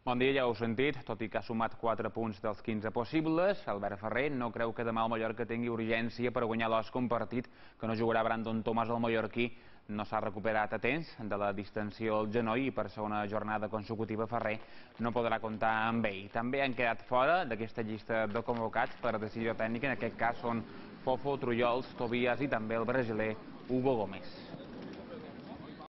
Bon dia, ja ho heu sentit, tot i que ha sumat 4 punts dels 15 possibles, Albert Ferrer no creu que demà el Mallorca tingui urgència per guanyar l'Osca, un partit que no jugarà Brandon Thomas, el mallorquí no s'ha recuperat a temps de la distensió al genoll i per segona jornada consecutiva Ferrer no podrà comptar amb ell. També han quedat fora d'aquesta llista de convocats per decisió tècnica, en aquest cas són Fofo, Trullols, Tobias i també el brasiler Hugo Gómez.